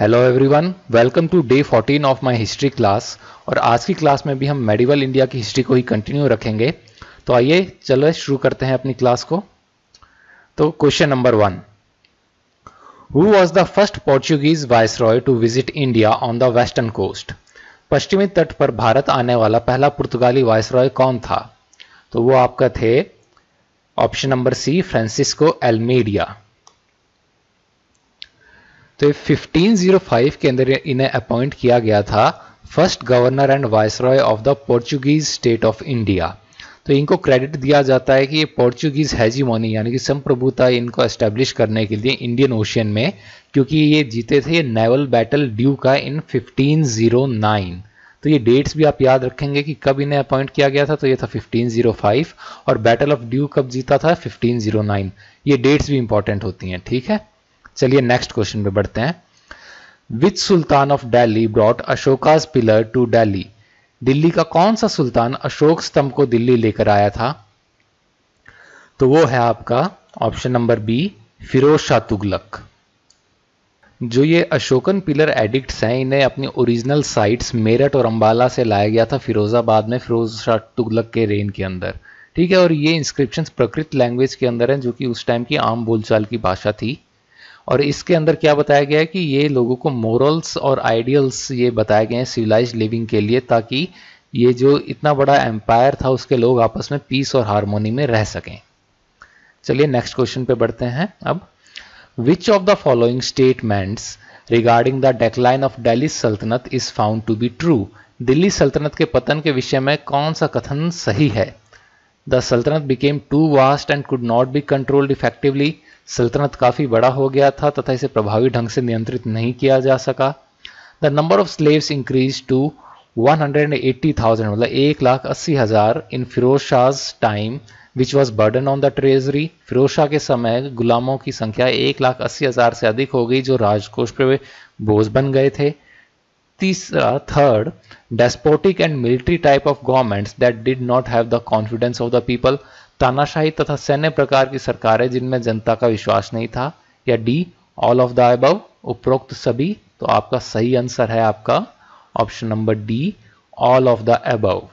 Hello everyone, welcome to day 14 of my history class. और आज की क्लास में भी हम मेडिवल इंडिया की हिस्ट्री को ही कंटिन्यू रखेंगे। तो आइए चलो शुरू करते हैं अपनी क्लास को। तो question number 1, who was the first Portuguese viceroy to visit India on the western coast? पश्चिमी तट पर भारत आने वाला पहला पुर्तगाली वायसरॉय कौन था? तो वो आपका थे option number C, Francisco Almeida. तो 1505 के अंदर इन्हें अपॉइंट किया गया था first governor and viceroy of the Portuguese state of India. तो इनको क्रेडिट दिया जाता है कि ये पोर्चुगीज हेजीमोनी यानी कि संप्रभुता इनको एस्टेब्लिश करने के लिए इंडियन ओशियन में, क्योंकि ये जीते थे ये नेवल बैटल ड्यू का इन 1509। तो ये डेट्स भी आप याद रखेंगे कि कब इन्हें अपॉइंट किया गया था। तो ये था 1505 और बैटल ऑफ ड्यू कब जीता था? 1509। ये डेट्स भी इंपॉर्टेंट होती हैं, ठीक है। चलिए नेक्स्ट क्वेश्चन पे बढ़ते हैं। Which sultan of Delhi brought Ashoka's pillar to Delhi? Delhi का कौन सा सुल्तान अशोक स्तंभ को दिल्ली लेकर आया था? तो वो है आपका option number B, Firoz Shah Tughlaq. जो ये अशोकन पिलर एडिक्ट्स हैं, इन्हें अपनी ओरिजिनल साइट्स मेरठ और अंबाला से लाया गया था फिरोजाबाद में फिरोज शाह तुगलक के रेन के अंदर, ठीक है। और ये इंस्क्रिप्शंस प्रकृत लैंग्वेज के अंदर हैं, जो कि उस टाइम की आम बोलचाल की भाषा थी। और इसके अंदर क्या बताया गया है कि ये लोगों को मोरल्स और आइडियल्स ये बताए गए हैं सिविलाइज्ड लिविंग के लिए, ताकि ये जो इतना बड़ा एम्पायर था उसके लोग आपस में पीस और हार्मोनी में रह सकें। चलिए नेक्स्ट क्वेश्चन पे बढ़ते हैं अब। Which of the following statements regarding the decline of Delhi sultanate is found to be true? Delhi सल्तनत के पतन के विषय में कौन सा कथन सही है? The sultanate became too vast and could not be controlled effectively. सल्तनत काफी बड़ा हो गया था तथा इसे प्रभावी ढंग से नियंत्रित नहीं किया जा सका। The number of slaves increase to 180,000, मतलब 1,80,000 in Firoz Shah's time which was burden on the treasury. Firoz Shah के समय गुलामों की संख्या 1,80,000 से अधिक हो गई जो राजकोष पे बोझ बन गए थे। तीसरा, third, despotic and military type of governments that did not have the confidence of the people. तानाशाही तथा सैन्य प्रकार की सरकारें जिनमें जनता का विश्वास नहीं था। या D, all of the above, उपरोक्त सभी। तो आपका सही आंसर है आपका option number D, all of the above.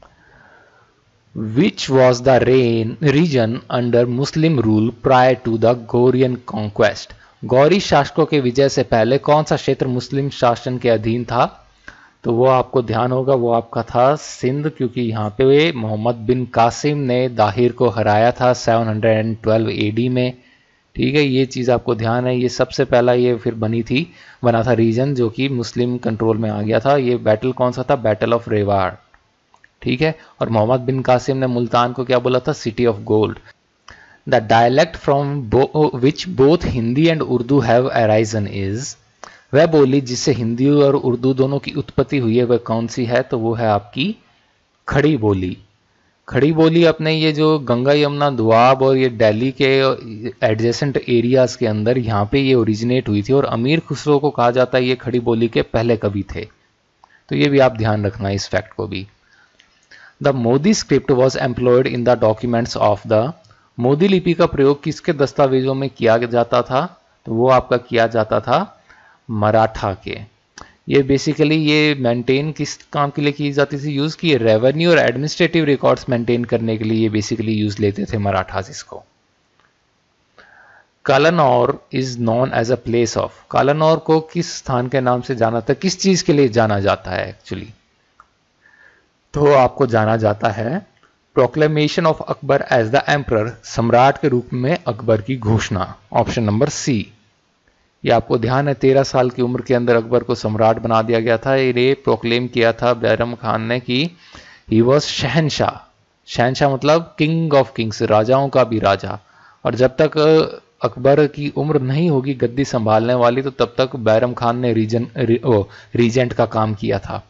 Which was the reason under Muslim rule prior to the Ghorian conquest? Ghori शासकों के विजय से पहले कौन सा क्षेत्र मुस्लिम शासन के अधीन था? तो वो आपको ध्यान होगा, वो आपका था सिंध, क्योंकि यहाँ पे मोहम्मद बिन कासिम ने दाहिर को हराया था 712 एडी में, ठीक है। ये चीज़ आपको ध्यान है। ये सबसे पहला ये फिर बना था रीजन जो कि मुस्लिम कंट्रोल में आ गया था। ये बैटल कौन सा था? बैटल ऑफ रेवाड़, ठीक है। और मोहम्मद बिन कासिम ने मुल्तान को क्या बोला था? City of gold. The dialect from which both Hindi and Urdu have arisen is? वह बोली जिससे हिंदी और उर्दू दोनों की उत्पत्ति हुई है वह कौन सी है? तो वो है आपकी खड़ी बोली। खड़ी बोली अपने ये जो गंगा यमुना दोआब और ये दिल्ली के एडजेसेंट एरियाज के अंदर यहाँ पे ये ओरिजिनेट हुई थी। और अमीर खुसरो को कहा जाता है ये खड़ी बोली के पहले कवि थे। तो ये भी आप ध्यान रखना इस फैक्ट को भी। The Modi script was employed in the documents of the. Modi लिपि का प्रयोग किसके दस्तावेजों में किया जाता था? तो वो आपका किया जाता था मराठा के। ये बेसिकली ये मेंटेन किस काम के लिए की जाती थी यूज की? रेवेन्यू और एडमिनिस्ट्रेटिव रिकॉर्ड्स मेंटेन करने के लिए ये बेसिकली यूज लेते थे मराठास इसको। Kalanaur is known as a place of. Kalanaur को किस स्थान के नाम से जाना था? किस चीज के लिए जाना जाता है एक्चुअली? तो आपको जाना जाता है proclamation of Akbar as the emperor, सम्राट के रूप में अकबर की घोषणा, ऑप्शन नंबर सी। ये आपको ध्यान है 13 साल की उम्र के अंदर अकबर को सम्राट बना दिया गया था। ये प्रोक्लेम किया था बैरम खान ने कि ही वॉज शहनशाह। शहनशाह मतलब किंग ऑफ किंग्स, राजाओं का भी राजा। और जब तक अकबर की उम्र नहीं होगी गद्दी संभालने वाली तो तब तक बैरम खान ने रीजेंट का काम किया था।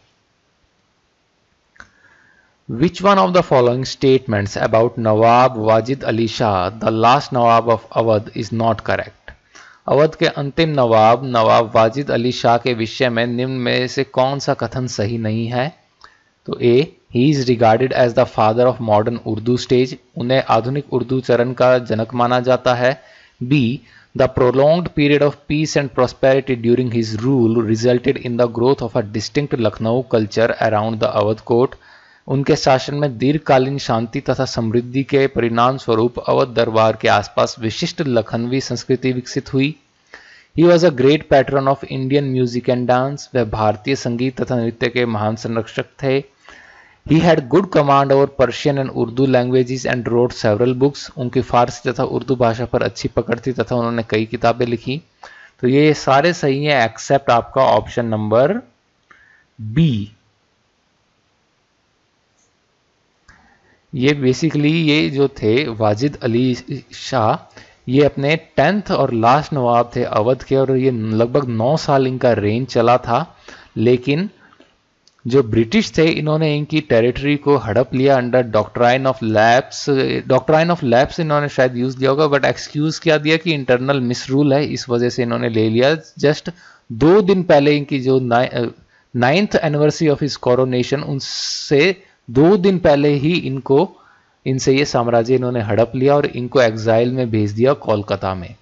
Which one of the following statements about Nawab Wajid Ali Shah, the last Nawab of Awadh, is not correct? Awadh के अंतिम नवाब नवाब वाजिद अली शाह के विषय में निम्न में से कौन सा कथन सही नहीं है? तो A, he is regarded as the father of modern Urdu stage, उन्हें आधुनिक उर्दू चरण का जनक माना जाता है। B, The prolonged period of peace and prosperity during his rule resulted in the growth of a distinct Lucknow culture around the Awadh court. उनके शासन में दीर्घकालीन शांति तथा समृद्धि के परिणाम स्वरूप अवध दरबार के आसपास विशिष्ट लखनवी संस्कृति विकसित हुई. He was a great patron of Indian music and dance. वह भारतीय संगीत तथा नृत्य के महान संरक्षक थे. He had good command over Persian and Urdu languages and wrote several books. उनकी फारसी तथा उर्दू भाषा पर अच्छी पकड़ थी तथा उन्होंने कई किताबें लिखी. तो ये सारे सही हैं एक्सेप्ट आपका ऑप्शन नंबर बी. ये बेसिकली ये जो थे वाजिद अली शाह, ये अपने 10th और लास्ट नवाब थे अवध के, और ये लगभग 9 साल इनका रेंज चला था. लेकिन जो ब्रिटिश थे इन्होंने इनकी टेरिटरी को हड़प लिया under doctrine of lapse. Doctrine of lapse इन्होंने शायद यूज दिया होगा, बट एक्सक्यूज क्या दिया कि इंटरनल मिसरूल है, इस वजह से इन्होंने ले लिया. जस्ट 2 दिन पहले इनकी जो 9th anniversary of his coronation, उनसे 2 दिन पहले ही इनसे ये साम्राज्य इन्होंने हड़प लिया और इनको एग्जाइल में भेज दिया कोलकाता में.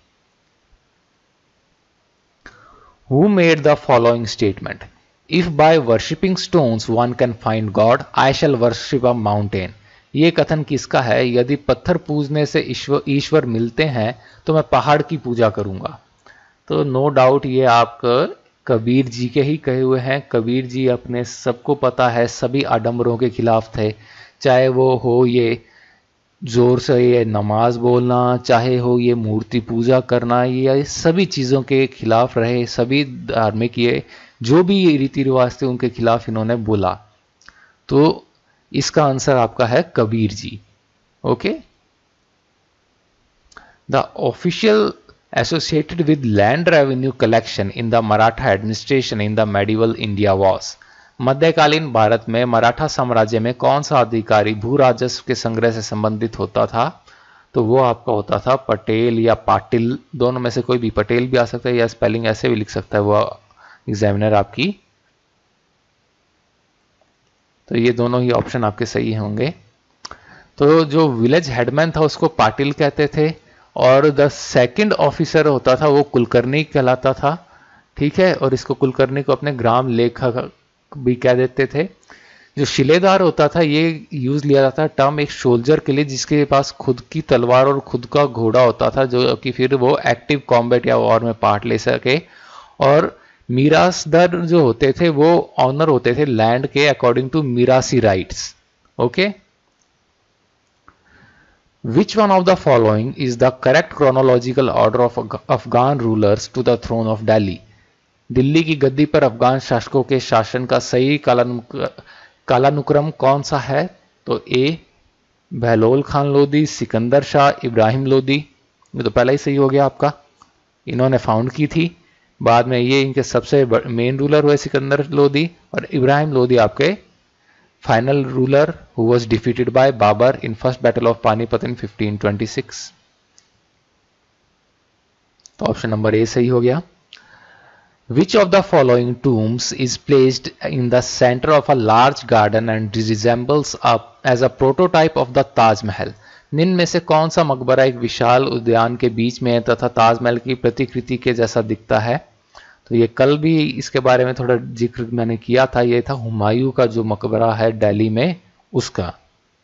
Who made the following statement? If by worshipping stones one can find God, I shall worship a mountain. ये कथन किसका है? यदि पत्थर पूजने से ईश्वर मिलते हैं तो मैं पहाड़ की पूजा करूंगा. तो नो डाउट ये आपका कबीर जी के ही कहे हुए हैं. कबीर जी अपने सबको पता है सभी आडंबरों के खिलाफ थे, चाहे वो हो ये जोर से ये नमाज बोलना, चाहे हो ये मूर्ति पूजा करना, ये सभी चीज़ों के खिलाफ रहे. सभी धार्मिक ये जो भी रीति रिवाज थे उनके खिलाफ इन्होंने बोला. तो इसका आंसर आपका है Kabir ji. Okay. The official associated with land revenue collection in the Maratha administration in the medieval India was. मध्यकालीन भारत में मराठा साम्राज्य में कौन सा अधिकारी भू राजस्व के संग्रह से संबंधित होता था? तो वो आपका होता था पटेल या पाटिल, दोनों में से कोई भी. पटेल भी आ सकता है या स्पेलिंग ऐसे भी लिख सकता है वो एग्जामिनर आपकी. तो ये दोनों ही ऑप्शन आपके सही होंगे. तो जो विलेज हेडमैन था उसको पाटिल कहते थे, और द सेकंड ऑफिसर होता था वो कुलकर्णी कहलाता था. ठीक है. और इसको कुलकर्णी को अपने ग्राम लेखक भी कह देते थे. जो शिलेदार होता था ये यूज लिया जाता था टर्म एक सोल्जर के लिए जिसके पास खुद की तलवार और खुद का घोड़ा होता था, जो कि फिर वो एक्टिव कॉम्बैट या वॉर में पार्ट ले सके. और मीरासदार जो होते थे वो ऑनर होते थे लैंड के according to Mirasi rights. Okay. Which one of the following is the correct chronological order of Afghan rulers to the throne of Delhi? Delhi की गद्दी पर अफगान शासकों के शासन का सही कालानुक्रम कौन सा है? तो ए बहलोल खान लोदी, सिकंदर शाह, इब्राहिम लोदी. ये तो पहले ही सही हो गया आपका. इन्होंने फाउंड की थी, बाद में ये इनके सबसे मेन रूलर हुए सिकंदर लोदी, और इब्राहिम लोदी आपके final ruler who was defeated by Babur in first battle of Panipat in 1526. तो ऑप्शन नंबर ए सही हो गया. Which of the following tombs is placed in the center of a large garden and resembles as a prototype of the Taj Mahal? निम्न में से कौन सा मकबरा एक विशाल उद्यान के बीच में तथा ताजमहल की प्रतिकृति के जैसा दिखता है? तो ये कल भी इसके बारे में थोड़ा जिक्र मैंने किया था. ये था हुमायूं का जो मकबरा है दिल्ली में उसका.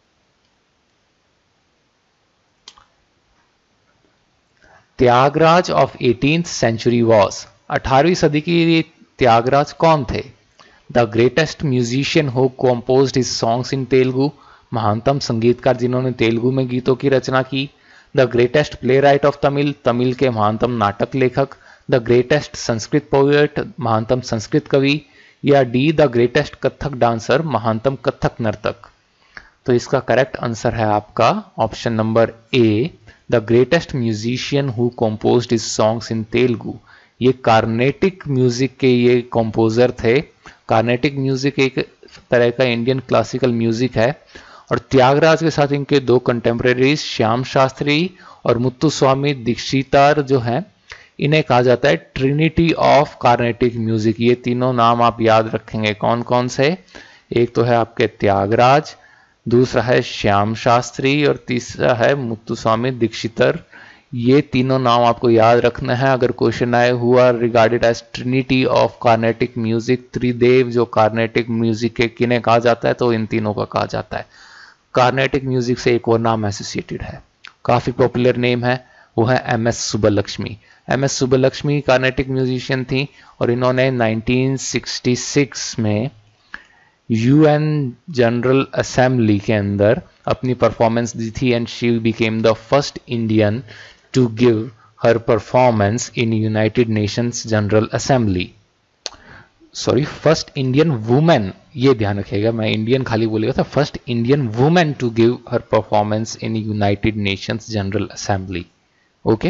Tyagaraja of 18th century was. 18वीं सदी की त्यागराज कौन थे? The greatest musician who composed his songs in Telugu. महानतम संगीतकार जिन्होंने तेलुगु में गीतों की रचना की. The greatest playwright of Tamil. Tamil के महानतम नाटक लेखक. The greatest Sanskrit poet. महानतम संस्कृत कवि. या D the greatest Kathak dancer. महानतम कथक नर्तक. तो इसका करेक्ट आंसर है आपका option number A the greatest musician who composed his songs in Telugu. ये कार्नेटिक म्यूजिक के ये कंपोजर थे. कार्नेटिक म्यूजिक एक तरह का इंडियन क्लासिकल म्यूजिक है, और त्यागराज के साथ इनके 2 कंटेम्प्रेरीज श्याम शास्त्री और मुत्तुस्वामी दीक्षितार जो हैं, इन्हें कहा जाता है ट्रिनिटी ऑफ कार्नेटिक म्यूजिक. ये तीनों नाम आप याद रखेंगे. कौन कौन से? एक तो है आपके त्यागराज, दूसरा है श्याम शास्त्री और तीसरा है मुत्तुस्वामी दीक्षितर. ये तीनों नाम आपको याद रखना है अगर क्वेश्चन आए। Who are regarded as trinity of Carnatic music, त्रिदेव जो कार्नेटिक म्यूजिक के किन्हें कहा जाता है, तो इन तीनों का कहा जाता है। कार्नेटिक म्यूजिक से एक और नाम एसोसिएटेड है, काफी पॉपुलर नेम है, वो है M S. Subbulakshmi. M S. Subbulakshmi Carnatic musician थी और इन्होंने 1966 में यूएन जनरल असेंबली के अंदर अपनी परफॉर्मेंस दी थी and she became the first Indian to give her performance in United Nations General Assembly. Sorry, first Indian women, ये ध्यान रखिएगा, मैं इंडियन खाली बोलेगा था, first Indian women to give her performance in United Nations General Assembly. Okay.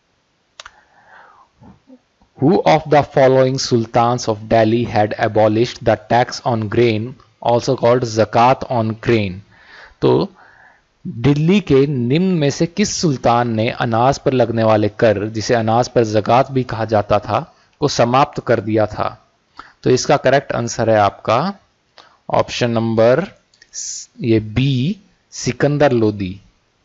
Who of the following sultans of Delhi had abolished the tax on grain, also called zakat on grain? तो दिल्ली के निम्न में से किस सुल्तान ने अनाज पर लगने वाले कर, जिसे अनाज पर ज़कात भी कहा जाता था, को समाप्त कर दिया था? तो इसका करेक्ट आंसर है आपका ऑप्शन नंबर ये बी, सिकंदर लोदी।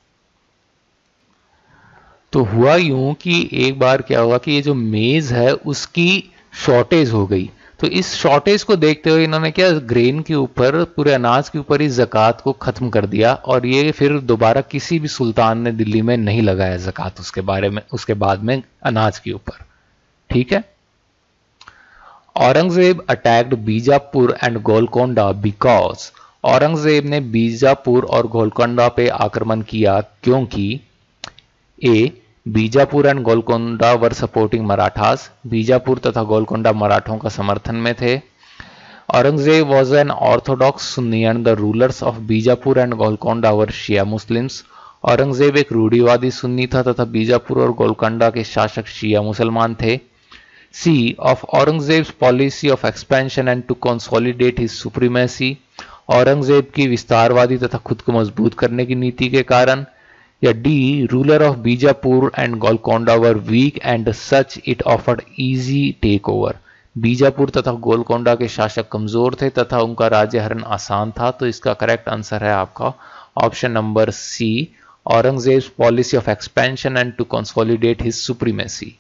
तो हुआ यूं कि एक बार क्या हुआ कि ये जो मेज है उसकी शॉर्टेज हो गई, तो इस शॉर्टेज को देखते हुए इन्होंने क्या ग्रेन के ऊपर, पूरे अनाज के ऊपर ही ज़कात को खत्म कर दिया और ये फिर दोबारा किसी भी सुल्तान ने दिल्ली में नहीं लगाया ज़कात उसके बाद में अनाज के ऊपर। ठीक है। Aurangzeb attacked Bijapur and Golconda because, Aurangzeb ने बीजापुर और गोलकोंडा पे आक्रमण किया क्योंकि A, Bijapur and Golconda were supporting Marathas, Bijapur तथा गोलकोंडा मराठों का समर्थन में थे। Aurangzeb was an orthodox Sunni and the rulers of Bijapur and Golconda were Shia Muslims, Aurangzeb एक रूढ़िवादी सुन्नी था तथा बीजापुर और गोलकोंडा के शासक शिया मुसलमान थे। C, of Aurangzeb's policy of expansion and to consolidate his supremacy, Aurangzeb की विस्तारवादी तथा खुद को मजबूत करने की नीति के कारण। या D, ruler of Bijapur and Golconda were weak and such it offered easy take over, Bijapur तथा गोलकोंडा के शासक कमजोर थे तथा उनका राज्यहरण आसान था। तो इसका करेक्ट आंसर है आपका option number C, Aurangzeb's policy of expansion and to consolidate his supremacy.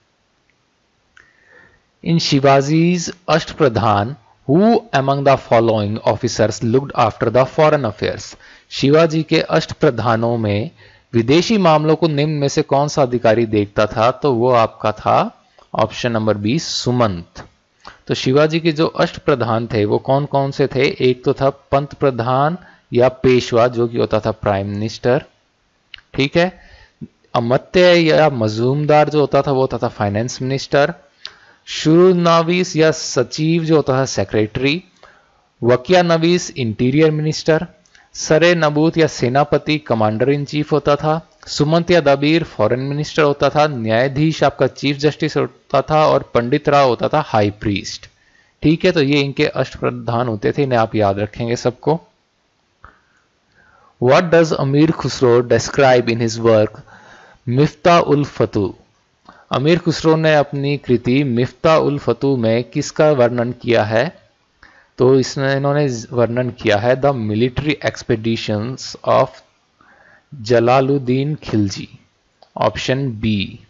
In Shivaji's Ashtapradhan, who among the following officers looked after the foreign affairs, Shivaji के अष्टप्रधानों में विदेशी मामलों को निम्न में से कौन सा अधिकारी देखता था? तो वो आपका था ऑप्शन नंबर बी, सुमंत। तो शिवाजी के जो अष्टप्रधान थे वो कौन कौन से थे? एक तो था पंत प्रधान या पेशवा जो कि होता था प्राइम मिनिस्टर। ठीक है। अमत्य या मजूमदार जो होता था वो होता था फाइनेंस मिनिस्टर। शुरुनवीस या सचिव जो होता था सेक्रेटरी। वकिया नवीस इंटीरियर मिनिस्टर। सरे नबूत या सेनापति कमांडर इन चीफ होता था। सुमंत या दबीर फॉरेन मिनिस्टर होता था। न्यायाधीश आपका चीफ जस्टिस होता था और पंडित राव होता था हाई प्रीस्ट। ठीक है। तो ये इनके अष्टप्रधान होते थे, इन्हें आप याद रखेंगे सबको। What does Amir Khusro describe in his work Miftah ul Futuh, Amir Khusro ने अपनी कृति मिफ्ता उल फतू में किसका वर्णन किया है? तो इसमें इन्होंने वर्णन किया है the military expeditions of Jalaluddin Khilji, option B.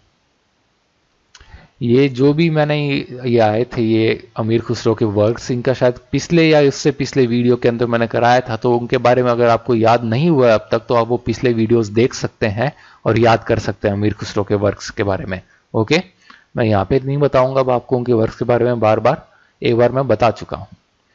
ये जो भी मैंने ये आए थे ये अमीर खुसरो के वर्क्स, इनका शायद पिछले या इससे पिछले वीडियो के अंदर मैंने कराया था, तो उनके बारे में अगर आपको याद नहीं हुआ अब तक तो आप वो पिछले वीडियोस देख सकते हैं और याद कर सकते हैं अमीर खुसरो के वर्क्स के बारे में। ओके, मैं यहाँ पे नहीं बताऊंगा अब आपको उनके वर्क्स के बारे में, बार बार एक बार मैं बता चुका हूं।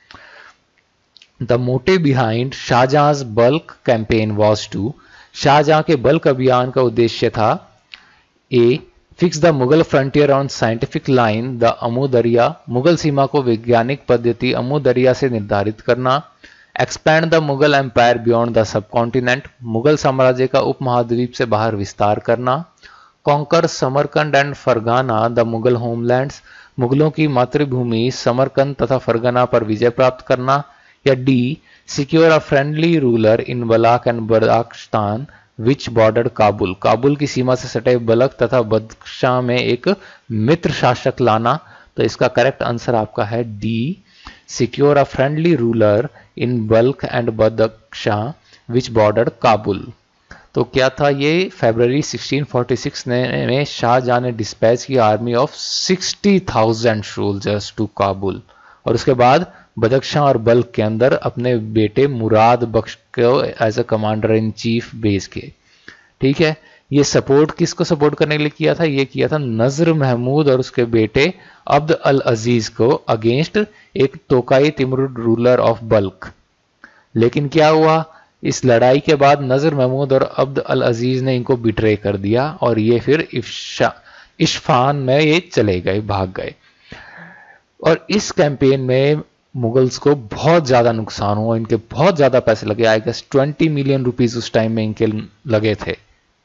The motive behind Shah Jahan Balkh campaign was to, Shah Jahan के बल्क अभियान का उद्देश्य था A, fix the Mughal frontier on scientific line the Amu Darya, Mughal सीमा को वैज्ञानिक पद्धति अमू दरिया से निर्धारित करना। Expand the Mughal empire beyond the subcontinent, Mughal साम्राज्य का उपमहाद्वीप से बाहर विस्तार करना। Conquer Samarkand and Fergana the Mughal homelands, मुगलों की मातृभूमि समरकंद तथा फरगाना पर विजय प्राप्त करना। या D, secure a friendly ruler in Balkh and Badakhshan which border Kabul, Kabul की सीमा से सटे बलक तथा बदख्शां में एक मित्र शासक लाना। तो इसका करेक्ट आंसर आपका है D, secure a friendly ruler in Balkh and Badakhshan which border Kabul. तो क्या था ये, फरवरी 1646 में शाहजहां ने डिस्पैच की army of 60,000 soldiers to Kabul, और उसके बाद बदख्शां और बल्ख के अंदर अपने बेटे मुराद बख्श को as a commander in chief भेज के। ठीक है, ये सपोर्ट किसको सपोर्ट करने के लिए किया था, ये किया था नजर महमूद और उसके बेटे अब्द अल अजीज को अगेंस्ट एक तोकाई तिमरुद रूलर ऑफ बल्ख। लेकिन क्या हुआ, इस लड़ाई के बाद नजर महमूद और अब्द अल अजीज ने इनको बिट्रे कर दिया और ये फिर इस्फहान में ये चले गए, भाग गए। और इस कैंपेन में मुगल्स को बहुत ज्यादा नुकसान हुआ, इनके बहुत ज्यादा पैसे लगे, आई गेस 20 मिलियन रुपीस उस टाइम में इनके लगे थे।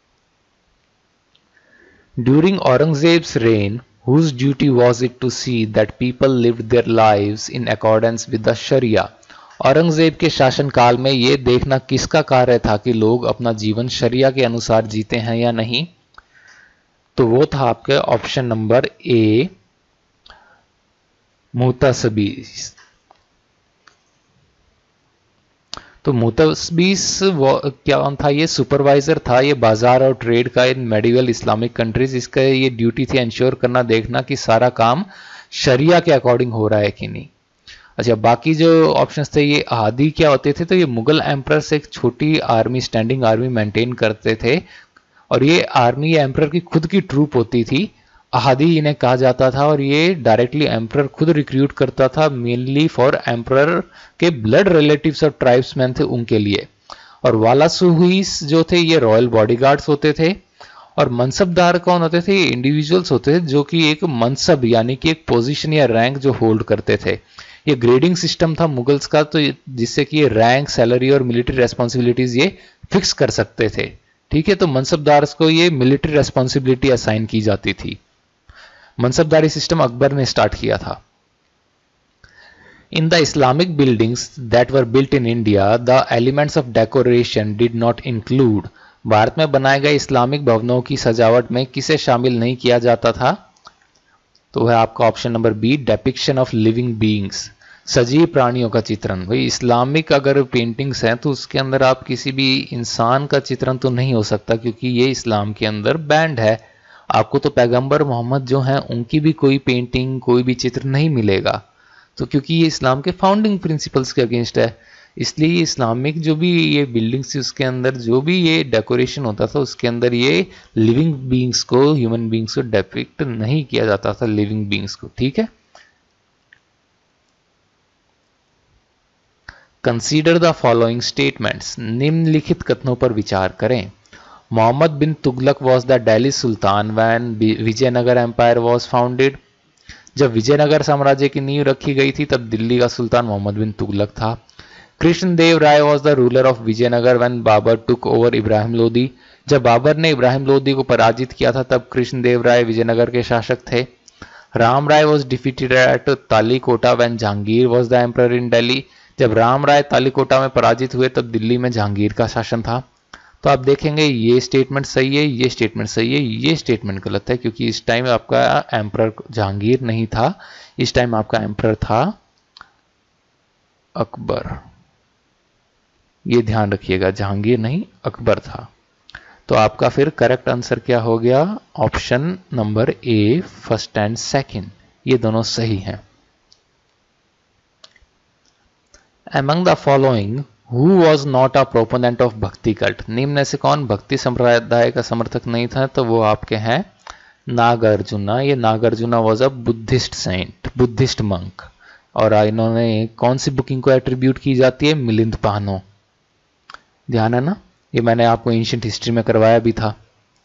During Aurangzeb's reign, whose duty was it to see that people lived their lives in accordance with the sharia, Aurangzeb के शासनकाल में यह देखना किसका कार्य था कि लोग अपना जीवन शरिया के अनुसार जीते हैं या नहीं, तो वो था आपके ऑप्शन नंबर ए, मुतसबीस। तो मुतसबीस क्या था, ये सुपरवाइजर था, ये बाजार और ट्रेड का इन मेडिवल इस्लामिक कंट्रीज। इसका ये ड्यूटी थी इंश्योर करना, देखना कि सारा काम शरिया के अकॉर्डिंग हो रहा है कि नहीं। अच्छा, बाकी जो ऑप्शंस थे, ये आदि क्या होते थे, तो ये मुगल एम्परर से एक छोटी आर्मी, स्टैंडिंग आर्मी मेंटेन करते थे, और ये आर्मी एम्परर की खुद की ट्रूप होती थी, अहादी इन्हें कहा जाता था, और ये डायरेक्टली एम्परर खुद रिक्रूट करता था, मेनली फॉर एम्परर के ब्लड रिलेटिव्स और ट्राइब्समैन थे उनके लिए। और वालासुहीस जो थे ये रॉयल बॉडीगार्ड्स होते थे, और मनसबदार कौन होते थे, ये इंडिविजुअल्स होते थे जो कि एक मनसब यानी कि एक पोजीशन या रैंक जो होल्ड करते थे। ये ग्रेडिंग सिस्टम था मुगल्स का, तो जिससे कि ये रैंक, सैलरी और मिलिट्री रेस्पॉन्सिबिलिटीज ये फिक्स कर सकते थे। ठीक है, तो मनसबदार को ये मिलिट्री रेस्पॉन्सिबिलिटी असाइन की जाती थी। मनसबदारी सिस्टम अकबर ने स्टार्ट किया था। In the Islamic buildings that were built in India, the elements of decoration did not include, Bharat में बनाए गए इस्लामिक भवनों की सजावट में किसे शामिल नहीं किया जाता था, तो है आपका option number B, depiction of living beings, सजीव प्राणियों का चित्रण। भाई इस्लामिक अगर पेंटिंग्स हैं तो उसके अंदर आप किसी भी इंसान का चित्रण तो नहीं हो सकता, क्योंकि ये इस्लाम के अंदर बैंड है। आपको तो पैगंबर मोहम्मद जो हैं उनकी भी कोई पेंटिंग, कोई भी चित्र नहीं मिलेगा, तो क्योंकि ये इस्लाम के फाउंडिंग प्रिंसिपल्स के अगेंस्ट है। इसलिए इस्लामिक जो भी ये बिल्डिंग्स थी उसके अंदर जो भी ये डेकोरेशन होता था उसके अंदर ये लिविंग बीइंग्स को, ह्यूमन बीइंग्स को डेपिक्ट नहीं किया जाता था, लिविंग बीइंग्स को। ठीक है, कंसीडर द फॉलोइंग स्टेटमेंट्स, निम्नलिखित कथनों पर विचार करें। Mohammad bin Tughlaq was the Delhi sultan when Vijayanagar empire was founded, जब विजयनगर साम्राज्य की नींव रखी गई थी तब दिल्ली का सुल्तान मोहम्मद बिन तुगलक था। Krishnadeva Raya was the ruler of Vijayanagar when Babur took over Ibrahim Lodi, जब बाबर ने इब्राहिम लोदी को पराजित किया था तब कृष्णदेव राय विजयनगर के शासक थे। Rama Raya was defeated at Talikota when Jahangir was the emperor in Delhi, जब राम राय तालीकोटा में पराजित हुए तब दिल्ली में जहांगीर का शासन था। तो आप देखेंगे ये स्टेटमेंट सही है, ये स्टेटमेंट सही है, ये स्टेटमेंट गलत है, क्योंकि इस टाइम आपका एम्परर जहांगीर नहीं था, इस टाइम आपका एम्परर था अकबर। ये ध्यान रखिएगा, जहांगीर नहीं अकबर था। तो आपका फिर करेक्ट आंसर क्या हो गया, option number A, first and second, ये दोनों सही हैं। Among the following, who was not a proponent of bhakti cult, निम्न में से कौन भक्ति संप्रदाय का समर्थक नहीं था, तो वो आपके हैं नागार्जुना। ये Nagarjuna was a Buddhist saint, Buddhist monk, और इन्होंने कौन सी बुकिंग को एट्रीब्यूट की जाती है, मिलिंद पानो। ध्यान है ना, ये मैंने आपको एंशिएंट हिस्ट्री में करवाया भी था।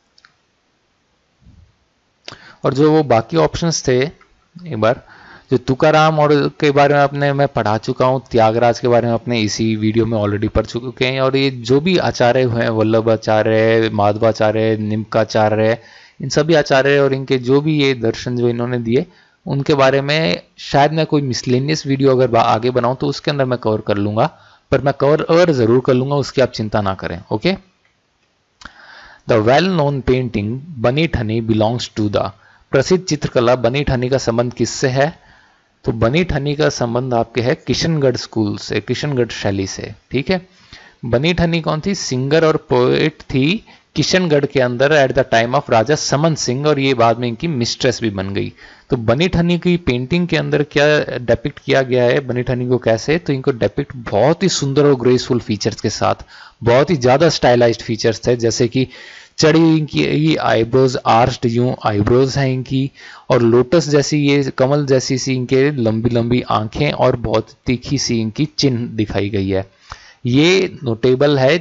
और जो वो बाकी ऑप्शंस थे, एक बार जो तुकाराम और के बारे में अपने मैं पढ़ा चुका हूँ, त्यागराज के बारे में अपने इसी वीडियो में ऑलरेडी पढ़ चुके हैं। और ये जो भी आचार्य हुए हैं, वल्लभाचार्य, माधवाचार्य, निम्काचार्य, इन सभी आचार्य और इनके जो भी ये दर्शन जो इन्होंने दिए उनके बारे में शायद मैं कोई मिसलेनियस वीडियो अगर आगे बनाऊं तो उसके अंदर मैं कवर कर लूंगा, पर मैं कवर जरूर कर लूंगा, उसकी आप चिंता ना करें। Okay, the well known painting Bani Thani belongs to the, प्रसिद्ध चित्रकला बनी ठनी का संबंध किससे है, तो बनी ठनी का संबंध आपके है किशनगढ़ स्कूल से, किशनगढ़ शैली से। ठीक है, बनी ठनी कौन थी? सिंगर और पोएट थी किशनगढ़ के अंदर at the time of Raja Saman Singh, और ये बाद में इनकी मिस्ट्रेस भी बन गई। तो बनी ठनी की पेंटिंग के अंदर क्या डेपिक्ट किया गया है, बनी ठनी को कैसे? तो इनको डेपिक्ट बहुत ही सुंदर और ग्रेसफुल फीचर्स के साथ, बहुत ही ज्यादा स्टाइलाइज्ड फीचर्स थे, जैसे कि चढ़ी इनकी आईब्रोज, आर्च्ड यूं आईब्रोज हैं इनकी, और लोटस जैसी, ये कमल जैसी सी इनके लंबी लंबी आंखें, और बहुत तीखी सी इनकी चिन्ह दिखाई गई है। ये नोटेबल है,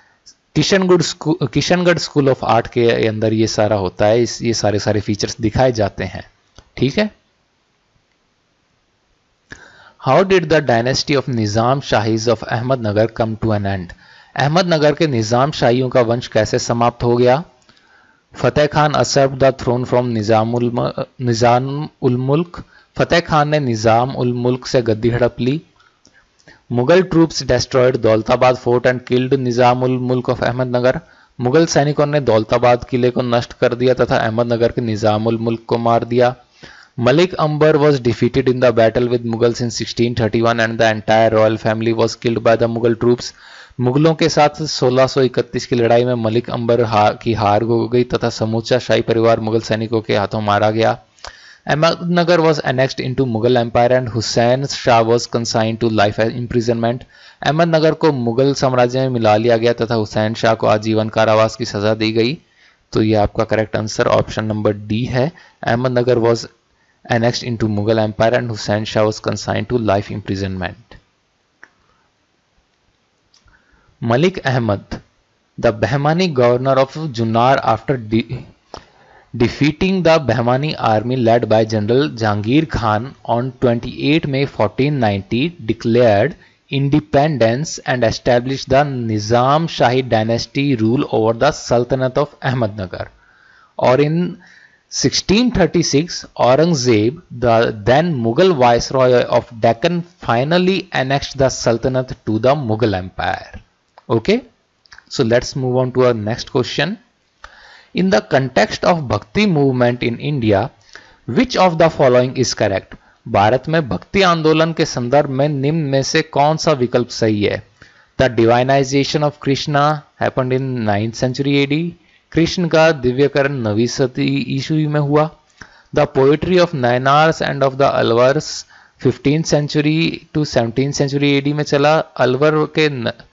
किशनगढ़ स्कूल ऑफ आर्ट के अंदर ये सारा होता है, ये सारे फीचर्स दिखाए जाते हैं। ठीक है। How did the dynasty of Nizam Shahis of Ahmednagar come to an end? Ahmednagar के निजाम शाहियों का वंश कैसे समाप्त हो गया? Fateh Khan usurped the throne from Nizam ul Mulk, Fateh Khan ने निजाम उल मुल्क से गद्दी हड़प ली। Mughal troops destroyed Daulatabad fort and killed Nizam ul Mulk of Ahmednagar, Mughal सैनिकों ने दौलताबाद किले को नष्ट कर दिया तथा अहमदनगर के निजाम उल मुल्क को मार दिया। मलिक अंबर was defeated in the battle with Mughals in 1631 and the entire royal family was killed by the Mughal troops. मुगलों के साथ 1631 की लड़ाई में मलिक अंबर की हार हो गई तथा समूचा शाही परिवार मुगल सैनिकों के हाथों मारा गया। Ahmednagar was annexed into Mughal Empire and Hussain Shah was consigned to life imprisonment. Ahmednagar को मुगल साम्राज्य में मिला लिया गया तथा हुसैन शाह को आजीवन कारावास की सजा दी गई। तो ये आपका correct answer option number D है। Ahmednagar was annexed into Mughal Empire and Hussain Shah was consigned to life imprisonment. Malik Ahmad, the Bahmani governor of Junnar, after defeating the Bahmani army led by General Jahangir Khan on 28 May 1490, declared independence and established the Nizam Shahi dynasty rule over the Sultanate of Ahmednagar. Or in 1636, Aurangzeb, the then Mughal viceroy of Deccan, finally annexed the Sultanate to the Mughal Empire. Okay, so let's move on to our next question. In the context of Bhakti movement in India, which of the following is correct? Bharat में भक्ति आंदोलन के संदर्भ में निम्न में से कौन सा विकल्प सही है? The divinization of Krishna happened in 9th century AD. Krishna का दिव्यकरण 9वीं सदी ईस्वी में हुआ। The poetry of Nayanars and of the Alvars 15th century to 17th century AD में चला। अलवर के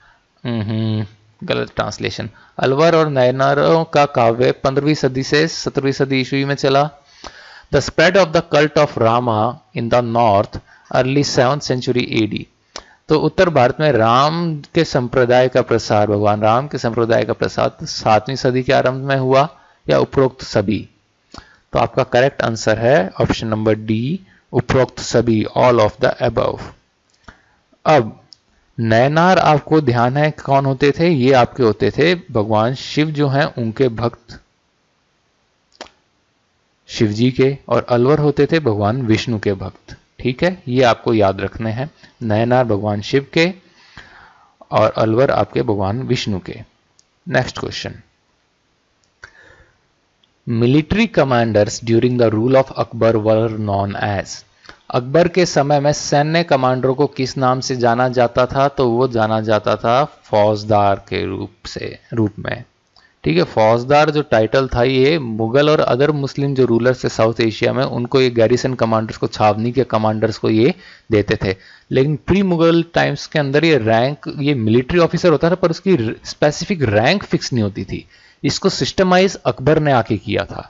गलत ट्रांसलेशन। अलवर और नैनारों का काव्य 15वीं सदी से 17वीं सदी ईस्वी में चला। The spread of the cult of Rama in the north early 7th century AD. तो उत्तर भारत में राम के संप्रदाय का प्रसार, भगवान राम के संप्रदाय का प्रसार 7वीं सदी के आरंभ में हुआ, या उपरोक्त सभी? तो आपका करेक्ट आंसर है ऑप्शन नंबर डी, उपरोक्त सभी, ऑल ऑफ द अबव। अब नैनार आपको ध्यान है कौन होते थे? ये आपके होते थे भगवान शिव जो हैं उनके भक्त, शिव जी के, और अलवर होते थे भगवान विष्णु के भक्त। ठीक है, ये आपको याद रखने हैं। नैनार भगवान शिव के और अलवर आपके भगवान विष्णु के। Next question, military commanders during the rule of Akbar were known as. Akbar के समय में सैन्य कमांडरों को किस नाम से जाना जाता था? तो वो जाना जाता था फौजदार के रूप में। ठीक है, फौजदार जो टाइटल था ये मुगल और अदर मुस्लिम जो रूलर्स थे साउथ एशिया में, उनको ये गैरिसन कमांडर्स को, छावनी के कमांडर्स को ये देते थे। लेकिन प्री मुगल टाइम्स के अंदर ये रैंक, ये मिलिट्री ऑफिसर होता था पर उसकी स्पेसिफिक रैंक फिक्स नहीं होती थी। इसको सिस्टमाइज अकबर ने आके किया था।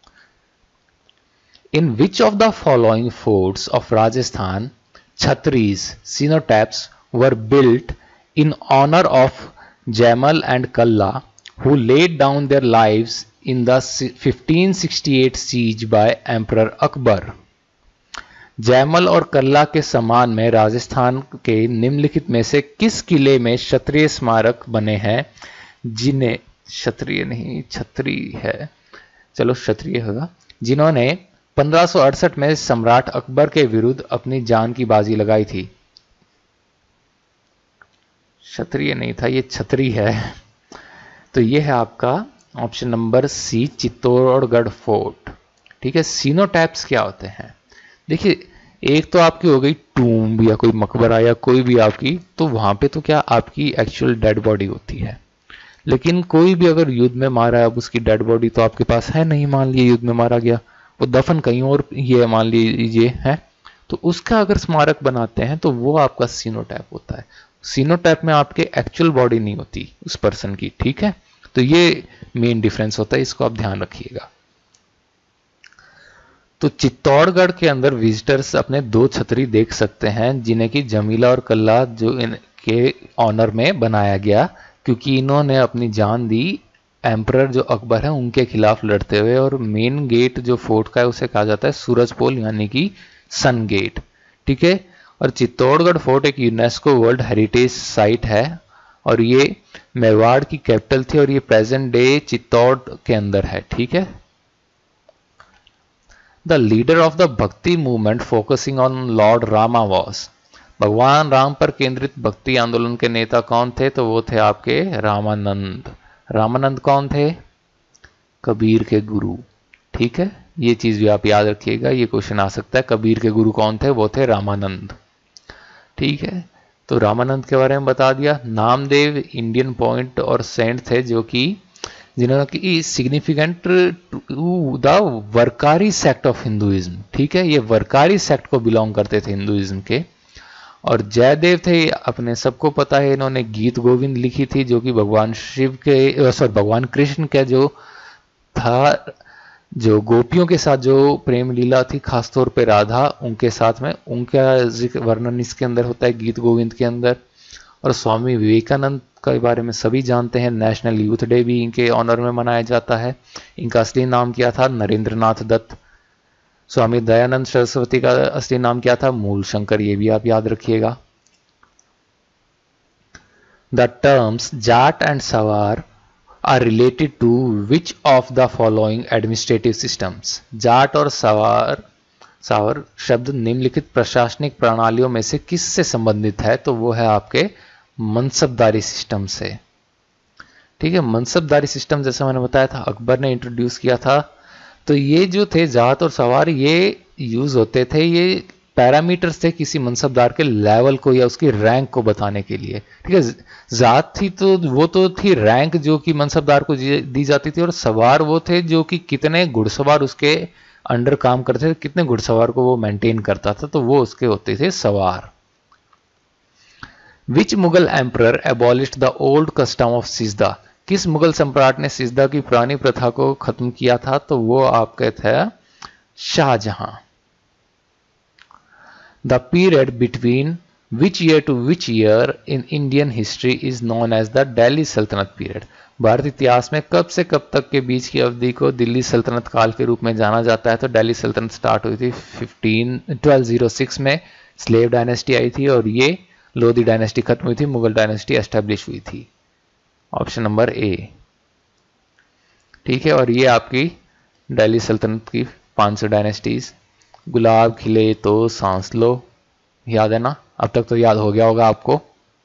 In which of the following forts of Rajasthan chhatris cenotaphs were built in honour of Jaimal and Kalla who laid down their lives in the 1568 siege by Emperor Akbar? Jaimal और कल्ला के सम्मान में राजस्थान के निम्नलिखित में से किस किले में क्षत्रिय स्मारक बने हैं जिन्हें, क्षत्रिय नहीं छत्री है, चलो क्षत्रिय होगा, जिन्होंने 1568 में सम्राट अकबर के विरुद्ध अपनी जान की बाजी लगाई थी? क्षत्रिय नहीं था, ये छत्री है। तो ये है आपका option number C, Chittorgarh fort. ठीक है, सीनोटैप्स क्या होते हैं? देखिए एक तो आपकी हो गई टूम्ब या कोई मकबरा या कोई भी आपकी, तो वहां पे तो क्या आपकी एक्चुअल डेड बॉडी होती है। लेकिन कोई भी अगर युद्ध में मारा है, अब उसकी डेड बॉडी तो आपके पास है नहीं, मान लीजिए युद्ध में मारा गया, वो दफन कहीं और ये मान लीजिए है, तो उसका अगर स्मारक बनाते हैं तो वो आपका सीनोटैप होता है। सीनोटैप में आपके एक्चुअल बॉडी नहीं होती उस पर्सन की, ठीक है। तो ये मेन डिफरेंस होता है, इसको आप ध्यान रखिएगा। तो चित्तौड़गढ़ के अंदर विजिटर्स अपने 2 छतरी देख सकते हैं, जिन्हें की जमीला और कल्ला जो इनके ऑनर में बनाया गया, क्योंकि इन्होंने अपनी जान दी एम्परर जो अकबर है उनके खिलाफ लड़ते हुए। और मेन गेट जो फोर्ट का है उसे कहा जाता है सूरज पोल यानी कि सन गेट, ठीक है। और चित्तौड़गढ़ फोर्ट एक यूनेस्को वर्ल्ड हेरिटेज साइट है और ये मेवाड़ की कैपिटल थी और ये प्रेजेंट डे चित्तौड़ के अंदर है, ठीक है। The leader of the bhakti movement focusing on lord Rama was, भगवान राम पर केंद्रित भक्ति आंदोलन के नेता कौन थे, तो वो थे आपके रामानंद। रामानंद कौन थे, कबीर के गुरु, ठीक है। ये चीज भी आप याद रखिएगा, ये क्वेश्चन आ सकता है। कबीर के गुरु कौन थे, वो थे रामानंद, ठीक है। तो रामानंद के बारे में बता दिया। नामदेव इंडियन पॉइंट और सेंट थे जो कि जिन्होंने की significant to the Varkari sect of Hinduism, ठीक है। ये वरकारी सेक्ट को बिलोंग करते थे हिंदुइज्म के। और जयदेव थे, अपने सबको पता है, इन्होंने गीत गोविंद लिखी थी जो कि भगवान शिव के भगवान कृष्ण के जो था, जो गोपियों के साथ जो प्रेम लीला थी, खासतौर पे राधा उनके साथ में, उनका वर्णन इसके अंदर होता है गीत गोविंद के अंदर। और स्वामी विवेकानंद के बारे में सभी जानते हैं, नेशनल यूथ डे भी इनके ऑनर में मनाया जाता है। इनका असली नाम क्या था, नरेंद्रनाथ दत्त। स्वामी दयानंद सरस्वती का असली नाम क्या था, मूल शंकर, ये भी आप याद रखिएगा। The terms zat and sawar are related to which of the following administrative systems, zat और सावर शब्द निम्नलिखित प्रशासनिक प्रणालियों में से किससे संबंधित है, तो वो है आपके मनसबदारी सिस्टम से, ठीक है। मनसबदारी सिस्टम जैसा मैंने बताया था अकबर ने इंट्रोड्यूस किया था। तो ये जो थे जाट और सवार, ये यूज होते थे, ये पैरामीटर्स थे किसी मनसबदार के लेवल को या उसकी रैंक को बताने के लिए, ठीक है। जात थी तो वो तो थी रैंक जो कि मनसबदार को दी जाती थी, और सवार वो थे जो कि कितने घुड़सवार उसके अंडर काम करते थे, कितने घुड़सवार को वो मेंटेन करता था, तो वो उसके होते थे sawar. Which Mughal emperor abolished the old custom of sijda, किस मुगल सम्राट ने सिजदा की पुरानी प्रथा को खत्म किया था, तो वो आपके थे Shahjahan. The period between which year to which year in Indian history is known as the Delhi sultanate period, भारतीय इतिहास में कब से कब तक के बीच की अवधि को दिल्ली सल्तनत काल के रूप में जाना जाता है, तो दिल्ली सल्तनत स्टार्ट हुई थी 1206 में, स्लेव डायनेस्टी आई थी और ये लोधी डायनेस्टी खत्म हुई थी, मुगल डायनेस्टी एस्टेब्लिश हुई थी। ऑप्शन नंबर ए, ठीक है। और ये आपकी दिल्ली सल्तनत की 500 डायनेस्टीज। गुलाब खिले तो सांस लो, याद है ना, अब तक तो याद हो गया होगा आपको।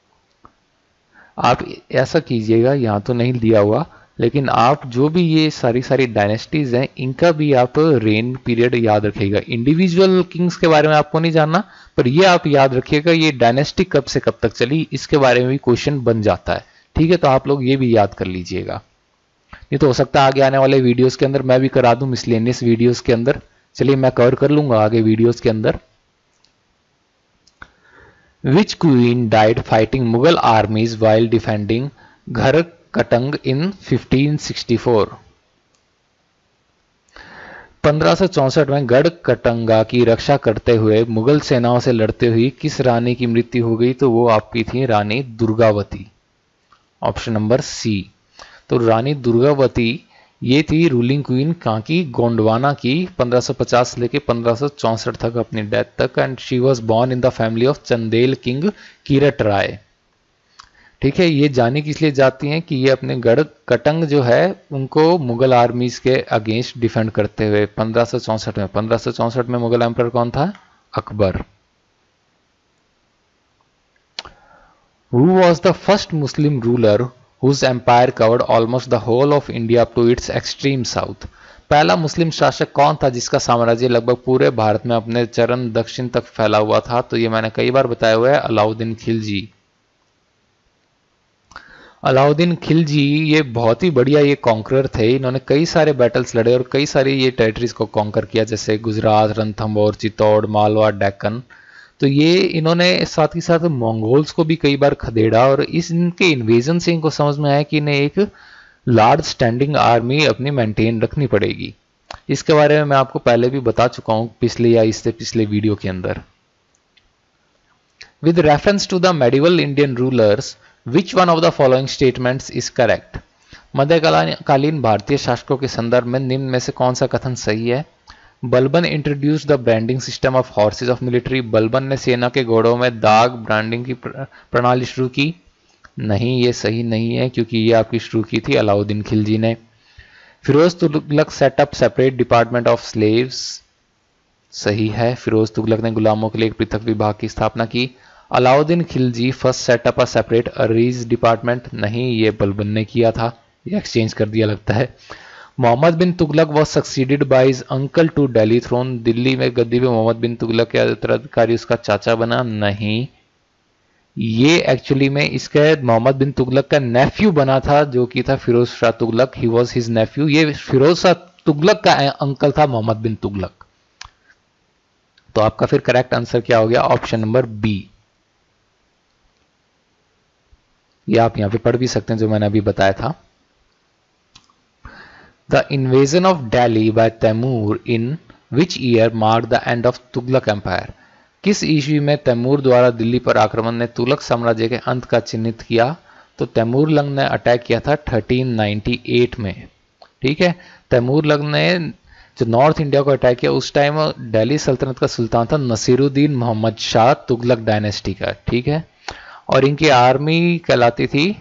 आप ऐसा कीजिएगा, यहाँ तो नहीं दिया हुआ, लेकिन आप जो भी ये सारी डायनेस्टीज हैं इनका भी आप रेन पीरियड याद रखिएगा। इंडिविजुअल किंग्स के बारे में आपको नहीं जानना, पर ये आप याद रखिएगा ये डायनेस्टी कब से कब तक चली, इसके बारे में भी क्वेश्चन बन जाता है, ठीक है। तो आप लोग ये भी याद कर लीजिएगा। ये तो हो सकता है आगे आने वाले वीडियोस के अंदर मैं भी करा दूं मिसलेनियस वीडियोस के अंदर, चलिए मैं कवर कर लूंगा आगे वीडियोस के अंदर। Which queen died fighting Mughal armies while defending Ghar Katang in 1564? 1564 में गढ़ कटंगा की रक्षा करते हुए मुगल सेनाओं से लड़ते हुए किस रानी की मृत्यु हो गई, तो वो आपकी थी Rani Durgavati. Option number C. तो रानी दुर्गावती ये थी रूलिंग क्वीन कहाँ की, गोंडवाना की, 1550 से लेके 1564 तक अपनी डेथ तक। And she was born in the family of Chandel king Kirat Rai, ठीक है। ये जानी किस लिए जाती हैं कि ये अपने गढ़ कटंग जो है उनको मुगल आर्मीज के अगेंस्ट डिफेंड करते हुए 1564 में मुगल एम्परर कौन था, Akbar. Who was the first Muslim ruler whose empire covered almost the whole of India up to its extreme south? पहला मुस्लिम शासक कौन था जिसका साम्राज्य लगभग पूरे भारत में अपने चरम दक्षिण तक फैला हुआ था? तो ये मैंने कई बार बताया हुआ है, अलाउद्दीन खिलजी। अलाउद्दीन खिलजी ये बहुत ही बढ़िया ये कॉन्करर थे। इन्होंने कई सारे बैटल्स लड़े और कई सारी ये टेरिटरीज को कॉन्कर किया, जैसे गुजरात, रणथंभौर, चित्तौड़, मालवा, डेक्कन। तो ये इन्होंने साथ ही साथ मंगोल्स को भी कई बार खदेड़ा और इनके इन्वेजन से इनको समझ में आया कि इन्हें एक लार्ज स्टैंडिंग आर्मी अपनी मेंटेन रखनी पड़ेगी। इसके बारे में मैं आपको पहले भी बता चुका हूं पिछले या इससे पिछले वीडियो के अंदर। With reference to the medieval Indian rulers which one of the following statements is correct? मध्यकालीन भारतीय शासकों के संदर्भ में निम्न में से कौन सा कथन सही है? Balban introduced the branding system of horses of military. Balban ने सेना के घोड़ों में दाग ब्रांडिंग की प्रणाली शुरू की। नहीं, ये सही नहीं है, क्योंकि ये आपकी शुरू की थी अलाउद्दीन खिलजी ने। Firoz Tughlaq set up separate department of slaves. सही है, फिरोज तुगलक ने गुलामों के लिए एक पृथक विभाग की स्थापना की। Alauddin Khilji first set up a separate ariz department. नहीं, ये बलबन ने किया था, ये एक्सचेंज कर दिया लगता है। Mohammad bin Tughlaq was succeeded by his uncle to Delhi throne. Delhi में गद्दी पे मोहम्मद बिन तुगलक के उत्तराधिकारी उसका चाचा बना। नहीं, ये एक्चुअली में इसका मोहम्मद बिन तुगलक का नेफ्यू बना था, जो कि था Firoz Shah Tughlaq. He was his nephew. ये फिरोज शाह तुगलक का अंकल था मोहम्मद बिन तुगलक। तो आपका फिर करेक्ट आंसर क्या हो गया? Option number B. ये आप यहां पे पढ़ भी सकते हैं जो मैंने अभी बताया था। The invasion of Delhi by Timur in which year mark the end of Tughlaq empire? किस ईस्वी में तैमूर द्वारा दिल्ली पर आक्रमण ने तुगलक साम्राज्य के अंत का चिन्हित किया? तो तैमूर लंग ने अटैक किया था 1398 में। ठीक है, तैमूर लंग ने जो नॉर्थ इंडिया को अटैक किया, उस टाइम दिल्ली सल्तनत का सुल्तान था नसीरुद्दीन मोहम्मद शाह तुगलक डायनेस्टी का। ठीक है, और इनकी आर्मी कहलाती थी,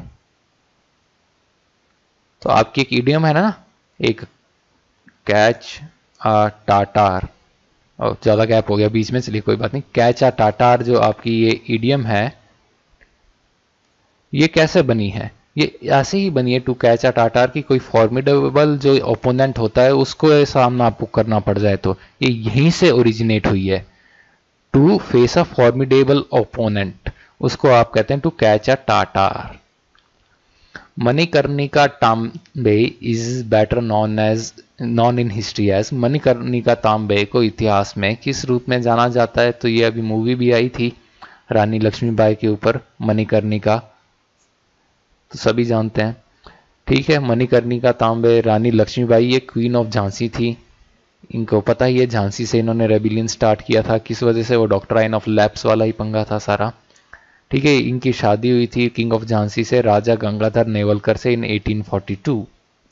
तो आपकी एक इडियम है ना, एक कैच आ टाटार, और ज्यादा गैप हो गया बीच में, चलिए कोई बात नहीं। कैच आ टाटार जो आपकी ये इडियम है, ये कैसे बनी है? ये ऐसे ही बनी है, टू कैच आ टाटार की कोई फॉर्मिडेबल जो ओपोनेंट होता है उसको सामना आपको करना पड़ जाए, तो ये यहीं से ओरिजिनेट हुई है। To face a formidable opponent, उसको आप कहते हैं to catch a Tatar. Manikarnika Tambe is better known in history as. Manikarnika Tambe को इतिहास में किस रूप में जाना जाता है? तो ये अभी मूवी भी आई थी रानी लक्ष्मीबाई के ऊपर, मणिकर्णिका, तो सभी जानते हैं। ठीक है, मणिकर्णिका तांबे, रानी लक्ष्मीबाई ये क्वीन ऑफ झांसी थी। इनको पता ही है, झांसी से इन्होंने रेबिलियन स्टार्ट किया था। किस वजह से? वो डॉक्ट्राइन ऑफ लैप्स वाला ही पंगा था सारा। ठीक है, इनकी शादी हुई थी किंग ऑफ झांसी से, राजा गंगाधर नेवलकर से, in 1842।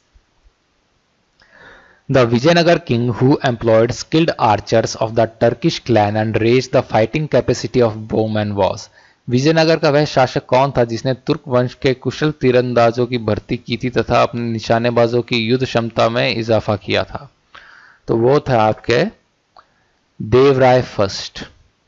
The Vijayanagar king who employed skilled archers of the Turkish clan and raised the fighting capacity of bowmen was. Vijayanagar का वह शासक कौन था जिसने तुर्क वंश के कुशल तीरंदाजों की भर्ती की थी तथा अपने निशानेबाजों की युद्ध क्षमता में इजाफा किया था? तो वो था आपके Devaraya first.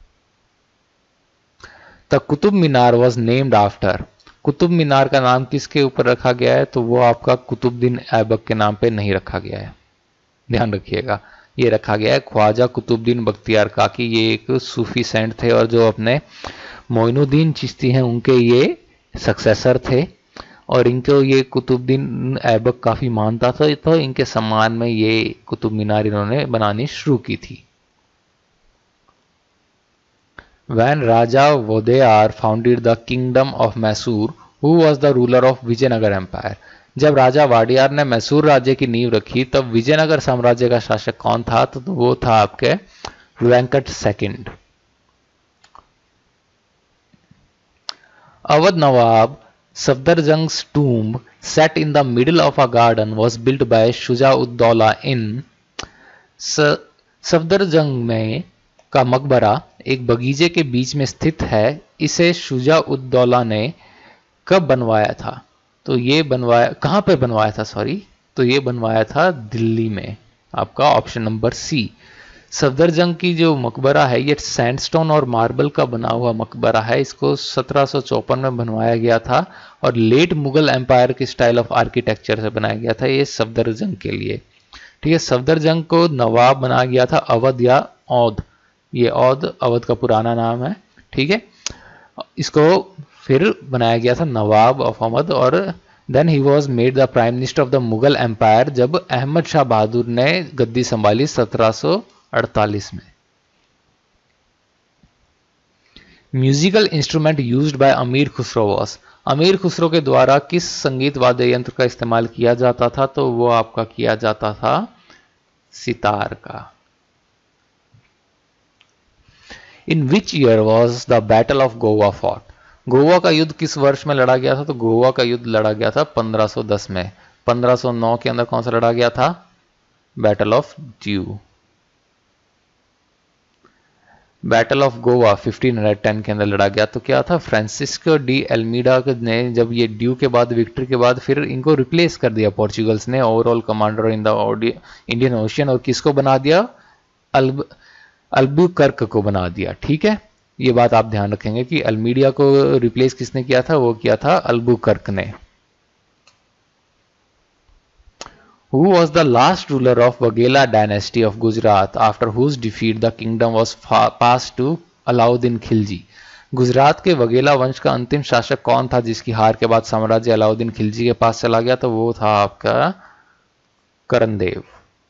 The Qutub Minar was named after. Qutub Minar का नाम किसके ऊपर रखा गया है? तो वो आपका कुतुबुद्दीन ऐबक के नाम पे नहीं रखा गया है, ध्यान रखिएगा। ये रखा गया है ख्वाजा कुतुबुद्दीन बख्तियार काकी। ये एक सूफी सेंट थे और जो अपने मोइनुद्दीन चिश्ती हैं उनके ये सक्सेसर थे, और इनको ये कुतुबुद्दीन ऐबक काफी मानता था, तो इनके सम्मान में ये कुतुब मीनार इन्होंने बनानी शुरू की थी। When Raja Wadeyar founded the kingdom of Mysore, who was the ruler of Vijayanagar empire? जब राजा वाडियार ने मैसूर राज्य की नींव रखी तब विजयनगर साम्राज्य का शासक कौन था? तो वो था आपके Venkata second. Awadh nawab Safdarjung's tomb set in the middle of a garden was built by Shuja ud Daula in Safdarjung में का मकबरा एक बगीचे के बीच में स्थित है। इसे शुजा-उद-दौला ने कब बनवाया था? तो ये बनवाया, कहां पे बनवाया था सॉरी? तो ये बनवाया था दिल्ली में, आपका ऑप्शन नंबर सी। सफदरजंग की जो मकबरा है ये सैंडस्टोन और मार्बल का बना हुआ मकबरा है। इसको 1754 में बनवाया गया था और लेट मुगल एम्पायर के स्टाइल ऑफ आर्किटेक्चर से बनाया गया था ये सफदरजंग के लिए। ठीक है, सफदरजंग को नवाब बनाया गया था अवध या औध, ये औध अवध का पुराना नाम है। ठीक है, इसको फिर बनाया गया था नवाब ऑफ अवध, और then he was made the prime minister of the Mughal empire जब अहमद शाह बहादुर ने गद्दी संभाली 1748 में। म्यूजिकल इंस्ट्रूमेंट यूज्ड बाय अमीर खुसरो वॉज, अमीर खुसरो के द्वारा किस संगीत वाद्य यंत्र का इस्तेमाल किया जाता था? तो वो आपका किया जाता था सितार का। In which year was the battle of Goa fought, Goa का युद्ध किस वर्ष में लड़ा गया था? तो गोवा का युद्ध लड़ा गया था 1510 में। 1509 के अंदर कौन सा लड़ा गया था? Battle of Diu. Battle of Goa 1510 के अंदर लड़ा गया, तो क्या था? फ्रांसिस्को डी एल्मीडा ने जब ये ड्यू के बाद, विक्ट्री के बाद, फिर इनको रिप्लेस कर दिया पोर्चुगल्स ने overall commander in the Indian ocean, और किसको बना दिया? अल्बुकर्क को बना दिया। ठीक है, ये बात आप ध्यान रखेंगे कि अल्मीडिया को रिप्लेस किसने किया था? वो किया था अल्बुकर्क ने। Who was the last ruler of Waghela dynasty of Gujarat after whose defeat the kingdom was passed to Alauddin Khilji? Gujarat के वघेला वंश का अंतिम शासक कौन था जिसकी हार के बाद साम्राज्य अलाउद्दीन खिलजी के पास चला गया? तो वो था आपका करनदेव।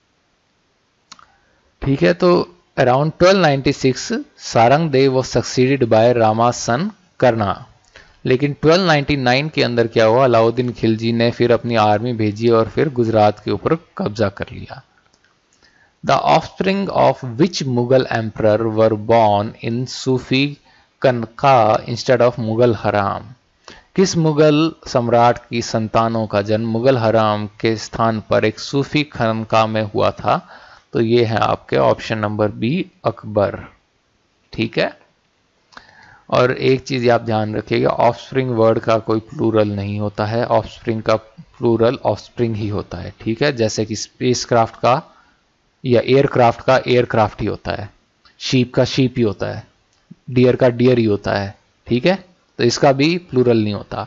ठीक है, तो around 1296 Sarangdev was succeeded by Rama's son Karna, लेकिन 1299 के अंदर क्या हुआ? अलाउद्दीन खिलजी ने फिर अपनी आर्मी भेजी और फिर गुजरात के ऊपर कब्जा कर लिया। The offspring of which Mughal emperor were born in Sufi khanqah instead of Mughal हराम, किस मुगल सम्राट की संतानों का जन्म मुगल हराम के स्थान पर एक सूफी खनका में हुआ था? तो ये है आपके ऑप्शन नंबर बी, अकबर। ठीक है, और एक चीज आप ध्यान रखिएगा, ऑफस्प्रिंग वर्ड का कोई प्लूरल नहीं होता है, ऑफस्प्रिंग का प्लूरल ऑफस्प्रिंग ही होता है। ठीक है, जैसे कि स्पेसक्राफ्ट का या एयरक्राफ्ट का एयरक्राफ्ट ही होता है, शीप का शीप ही होता है, डियर का डियर ही होता है। ठीक है, तो इसका भी प्लूरल नहीं होता।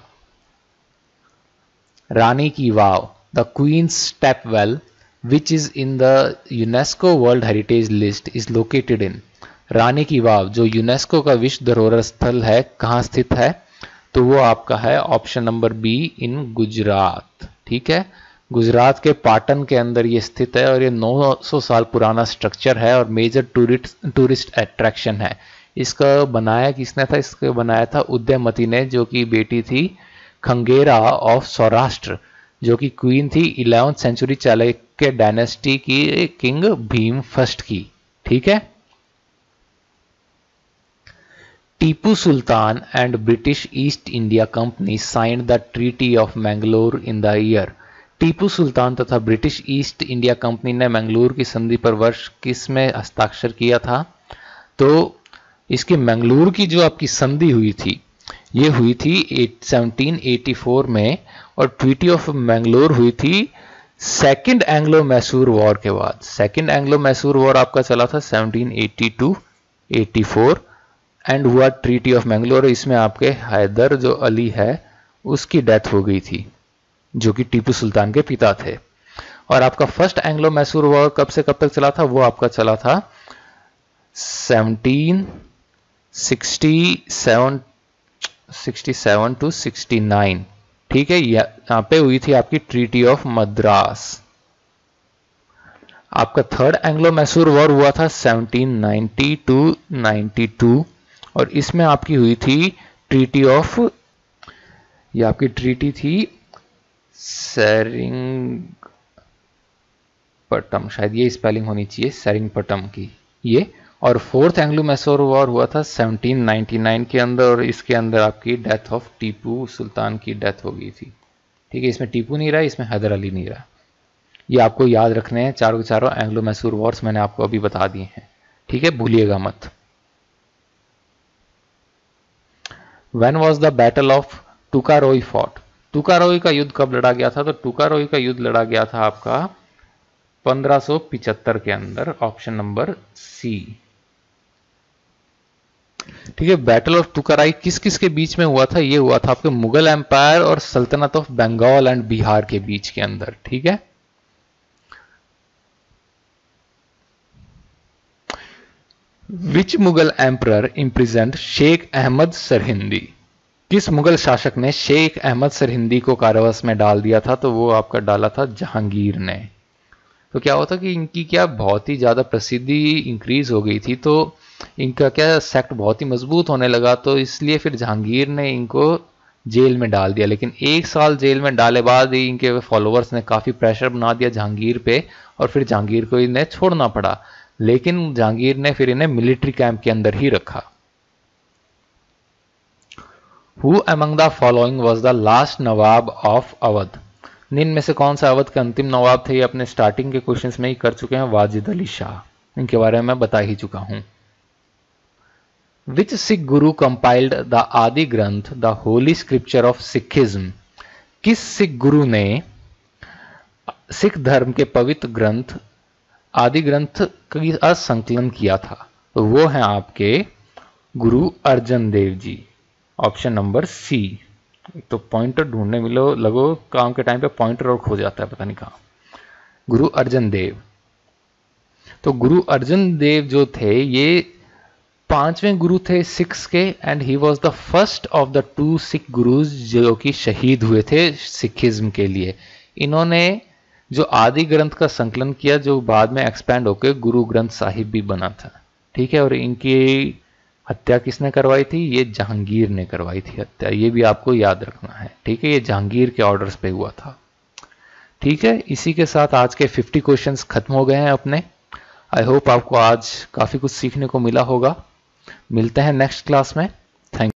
Rani ki Vav, the queen's step well which is in the UNESCO world heritage list is located in, Rani ki Vav जो यूनेस्को का विश्व धरोहर स्थल है, कहाँ स्थित है? तो वो आपका है option number B, in Gujarat. ठीक है, गुजरात के पाटन के अंदर ये स्थित है और ये 900 साल पुराना स्ट्रक्चर है और मेजर टूरिस्ट अट्रैक्शन है। इसका बनाया किसने था? इसको बनाया था उदयमती ने, जो कि बेटी थी खंगेरा ऑफ सौराष्ट्र, जो कि क्वीन थी 11th सेंचुरी चालुक्य डायनेस्टी की किंग भीम फर्स्ट की। ठीक है, Tipu Sultan and British East India Company signed the treaty of Mangalore in the year, Tipu Sultan तथा ब्रिटिश ईस्ट इंडिया कंपनी ने मैंगलोर की संधि पर वर्ष किस में हस्ताक्षर किया था? तो इसकी मैंगलोर की जो आपकी संधि हुई थी, ये हुई थी 1784 में, और ट्रीटी ऑफ मैंगलोर हुई थी सेकंड एंग्लो मैसूर वॉर के बाद। सेकंड एंग्लो मैसूर वॉर आपका चला था 1782-84 एंड हुआ ट्रीटी ऑफ मैंगलोर। इसमें आपके हैदर जो अली है उसकी डेथ हो गई थी, जो कि टीपू सुल्तान के पिता थे। और आपका फर्स्ट एंग्लो मैसूर वॉर कब से कब तक चला था? वो आपका चला था 1767 to 69। ठीक है, यहां पे हुई थी आपकी ट्रीटी ऑफ मद्रास। आपका थर्ड एंग्लो मैसूर वॉर हुआ था 1790 to 92 और इसमें आपकी हुई थी ट्रीटी ऑफ, ये आपकी ट्रीटी थी सेरिंगपटम, शायद ये स्पेलिंग होनी चाहिए सेरिंगपटम की ये। और फोर्थ एंग्लो मैसूर वॉर हुआ था 1799 के अंदर और इसके अंदर आपकी डेथ ऑफ टीपू सुल्तान की डेथ हो गई थी। ठीक है, इसमें टीपू नहीं रहा, इसमें हैदर अली नहीं रहा। ये आपको याद रखने हैं, चारों के चारों एंग्लो मैसूर वॉर्स मैंने आपको अभी बता दिए हैं। ठीक है, भूलिएगा मत। When was the battle of टुकारोई fought? टुकारोई का युद्ध कब लड़ा गया था? तो टुकारोई का युद्ध लड़ा गया था आपका 1575 के अंदर, ऑप्शन नंबर सी। ठीक है, बैटल ऑफ टुकाराई किस किस के बीच में हुआ था? ये हुआ था आपके मुगल एम्पायर और सल्तनत ऑफ बंगाल एंड बिहार के बीच के अंदर। ठीक है, which Mughal emperor imprisoned Sheikh Ahmad Sirhindi? किस मुगल शासक ने शेख अहमद सरहिंदी को कारावास में डाल दिया था? तो वो आपका डाला था जहांगीर ने। तो क्या होता कि इनकी क्या बहुत ही ज़्यादा प्रसिद्धि इंक्रीज हो गई थी, तो इनका क्या सेक्ट बहुत ही मजबूत होने लगा, तो इसलिए फिर जहांगीर ने इनको जेल में डाल दिया। लेकिन 1 साल जेल में डाले बाद ही इनके फॉलोअर्स ने काफ़ी प्रेशर बना दिया जहांगीर पे, और फिर जहांगीर को इन्हें छोड़ना पड़ा। लेकिन जहांगीर ने फिर इन्हें मिलिट्री कैंप के अंदर ही रखा। Who among the following was the last nawab of Awadh? निम्न में से कौन सा अवध के अंतिम नवाब थे? ये अपने स्टार्टिंग के क्वेश्चंस में ही कर चुके हैं, वाजिद अली शाह। इनके बारे में बता ही चुका हूं। Which Sikh Guru compiled the Adi Granth the holy scripture of Sikhism? किस सिख गुरु ने सिख धर्म के पवित्र ग्रंथ आदि ग्रंथ का संकलन किया था? तो वो हैं आपके Guru Arjan Dev ji. Option number C. तो पॉइंटर ढूंढने मिलो लगो, काम के टाइम पे पॉइंटर और खो जाता है, पता नहीं कहां। गुरु अर्जन देव। तो गुरु अर्जन देव जो थे ये 5वें गुरु थे सिख्स के, and he was the first of the 2 Sikh Gurus जो कि शहीद हुए थे सिखिज्म के लिए। इन्होंने जो आदि ग्रंथ का संकलन किया, जो बाद में एक्सपैंड होकर गुरु ग्रंथ साहिब भी बना था। ठीक है, और इनकी हत्या किसने करवाई थी? ये जहांगीर ने करवाई थी हत्या, ये भी आपको याद रखना है। ठीक है, ये जहांगीर के ऑर्डर्स पे हुआ था। ठीक है, इसी के साथ आज के 50 क्वेश्चंस खत्म हो गए हैं अपने। आई होप आपको आज काफी कुछ सीखने को मिला होगा। मिलते हैं नेक्स्ट क्लास में।